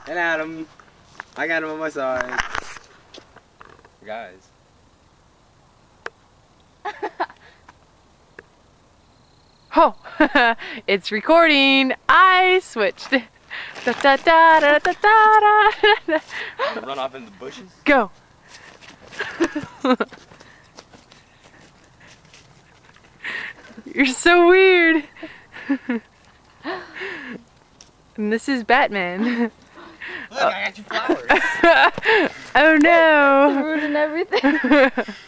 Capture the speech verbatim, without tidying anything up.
And Adam. I got him on my side. Guys. Oh, it's recording. I switched. Da, da, da, da, da, da, da. Run off in the bushes? Go. You're so weird. And this is Batman. Look, I got you flowers. Oh no. Ruining everything.